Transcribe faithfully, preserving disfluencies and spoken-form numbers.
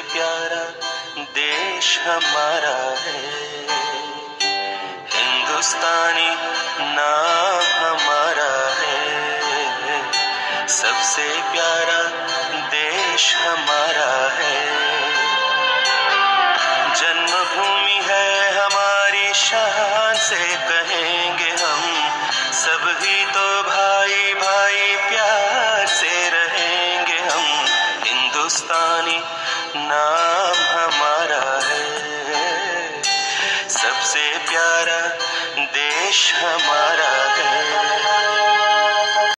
प्यारा देश हमारा है। हिंदुस्तानी नाम हमारा है, सबसे प्यारा देश हमारा है। जन्मभूमि है हमारी, शान से कहेंगे हम, सब ही तो भाई भाई प्यार से रहेंगे हम। हिंदुस्तानी नाम हमारा है, सबसे प्यारा देश हमारा है।